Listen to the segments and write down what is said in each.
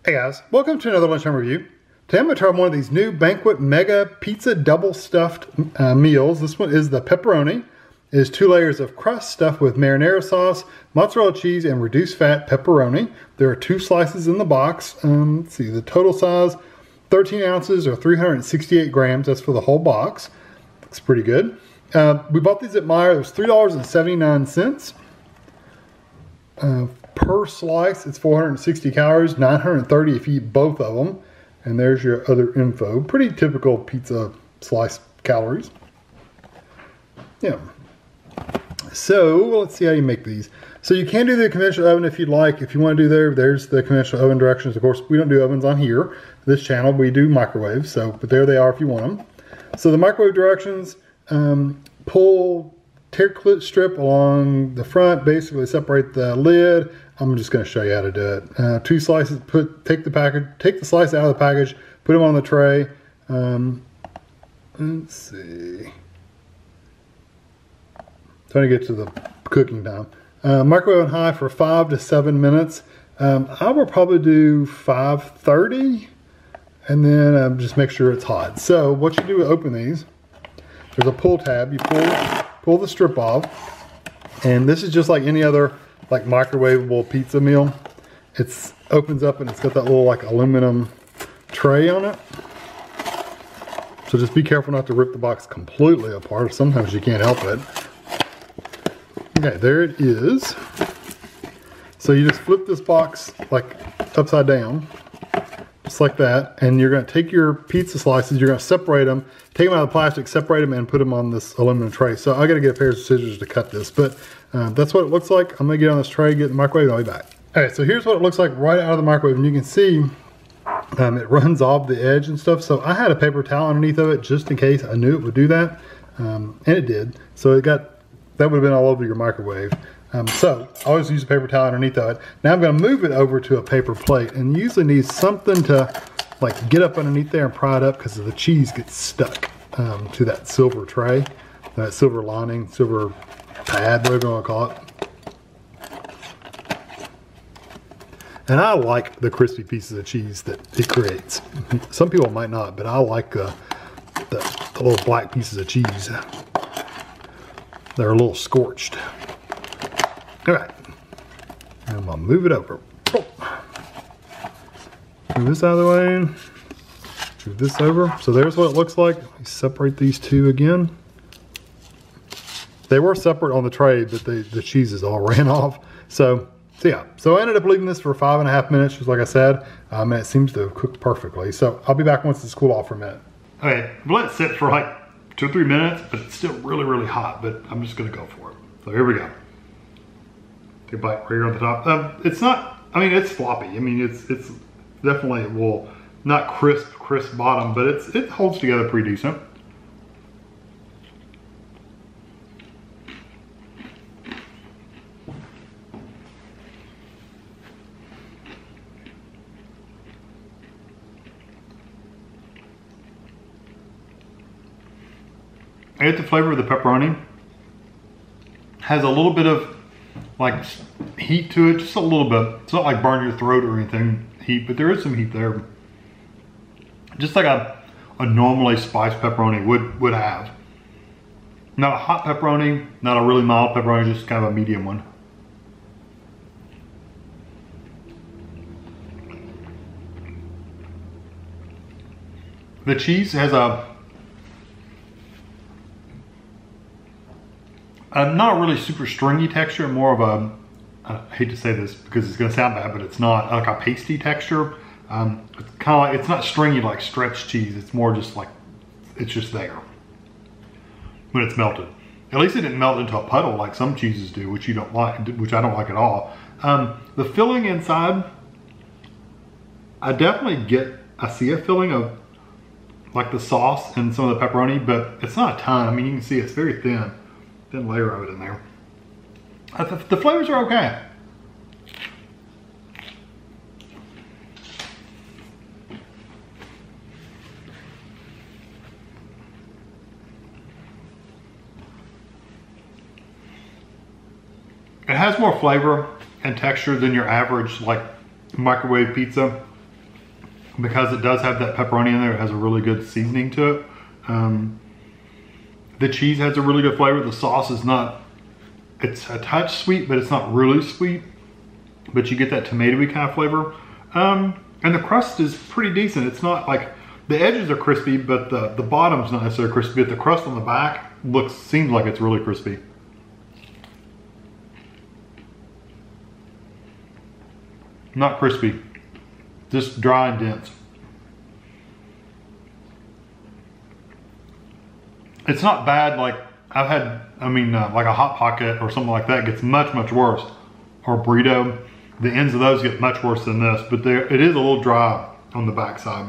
Hey guys, welcome to another Lunchtime review. Today I'm going to try one of these new Banquet Mega Pizza Double Stuffed meals. This one is the Pepperoni. It is 2 layers of crust stuffed with marinara sauce, mozzarella cheese, and reduced fat pepperoni. There are 2 slices in the box. Let's see, the total size, 13 ounces or 368 grams. That's for the whole box. Looks pretty good. We bought these at Meijer. It was $3.79. Per slice, it's 460 calories, 930 if you eat both of them. And there's your other info. Pretty typical pizza slice calories. Yeah. So let's see how you make these. So you can do the conventional oven if you'd like. If you want to do there's the conventional oven directions. Of course, we don't do ovens on here. This channel, we do microwaves. So, but there they are if you want them. So the microwave directions, pull tear clip strip along the front, basically separate the lid. I'm just going to show you how to do it. 2 slices, take the slice out of the package, put them on the tray. Let's see. Trying to get to the cooking time. Microwave on high for 5 to 7 minutes. I will probably do 5:30 and then just make sure it's hot. So what you do to open these, there's a pull tab. You pull the strip off, and this is just like any other like microwavable pizza meal. It opens up and it's got that little like aluminum tray on it. So just be careful not to rip the box completely apart. Sometimes you can't help it. Okay, there it is. So you just flip this box like upside down, just like that, and you're going to take your pizza slices, you're going to separate them, take them out of the plastic, separate them, and put them on this aluminum tray. So I got to get a pair of scissors to cut this, but that's what it looks like. I'm going to get on this tray, get in the microwave, and I'll be back. Okay, so here's what it looks like right out of the microwave, and you can see it runs off the edge and stuff. So I had a paper towel underneath of it just in case I knew it would do that, and it did. So that would have been all over your microwave. So I always use a paper towel underneath of it. Now I'm going to move it over to a paper plate, and usually need something to like get up underneath there and pry it up because the cheese gets stuck to that silver tray, that silver lining, silver pad, whatever you want to call it. And I like the crispy pieces of cheese that it creates. Some people might not, but I like the little black pieces of cheese. They're a little scorched. All right, and I'm gonna move it over. Move this out of the way. Move this over. So there's what it looks like. Let me separate these 2 again. They were separate on the tray, but the cheeses all ran off. So yeah. So I ended up leaving this for 5.5 minutes, just like I said, and it seems to have cooked perfectly. So I'll be back once it's cooled off for a minute. Okay, let it sit for like 2 or 3 minutes, but it's still really, really hot. But I'm just gonna go for it. So here we go. Take a bite right here on the top. It's not, I mean, it's floppy. I mean, it's definitely, well, not crisp bottom, but it holds together pretty decent. I get the flavor of the pepperoni. Has a little bit of like heat to it, just a little bit. It's not like burn your throat or anything heat, but there is some heat there. Just like a normally spiced pepperoni would have. Not a hot pepperoni, not a really mild pepperoni, just kind of a medium one. The cheese has a not a really super stringy texture, more of a, I hate to say this because it's going to sound bad, but it's not, like a pasty texture. It's kind of like, it's not stringy like stretched cheese. It's more just like, it's just there when it's melted. At least it didn't melt into a puddle like some cheeses do, which you don't like, which I don't like at all. The filling inside, I see a filling of like the sauce and some of the pepperoni, but it's not a ton. I mean, you can see it's very thin layer of it in there. The flavors are okay. It has more flavor and texture than your average like microwave pizza. because it does have that pepperoni in there. It has a really good seasoning to it. The cheese has a really good flavor. The sauce is not, it's a touch sweet, but it's not really sweet. But you get that tomatoey kind of flavor. And the crust is pretty decent. It's not like, the edges are crispy, but the bottom's not necessarily crispy. But the crust on the back seems like it's really crispy. Not crispy, just dry and dense. It's not bad. Like I've had, like a Hot Pocket or something like that gets much, much worse. Or a burrito, the ends of those get much worse than this, but it is a little dry on the backside.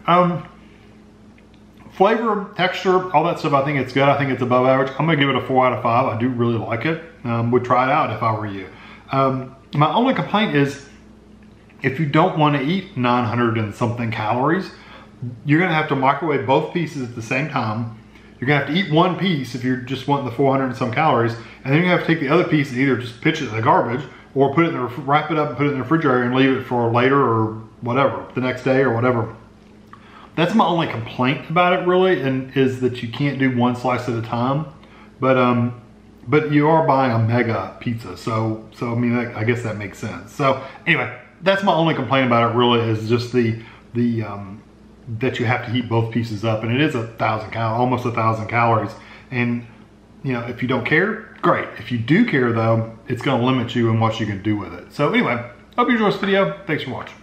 Flavor, texture, all that stuff, I think it's good. I think it's above average. I'm gonna give it a 4 out of 5. I do really like it. Would try it out if I were you. My only complaint is if you don't want to eat 900 and something calories, you're gonna have to microwave both pieces at the same time. You're gonna have to eat one piece if you're just wanting the 400 and some calories, and then you have to take the other piece and either just pitch it in the garbage or put it in the, wrap it up and put it in the refrigerator and leave it for later or whatever, the next day or whatever. That's my only complaint about it really, and is that you can't do one slice at a time. But you are buying a mega pizza, so I mean, I guess that makes sense. So anyway, that's my only complaint about it really, is just the that you have to heat both pieces up, and it is almost 1,000 calories. And you know, if you don't care, great. If you do care though, it's gonna limit you in what you can do with it. So anyway, hope you enjoyed this video. Thanks for watching.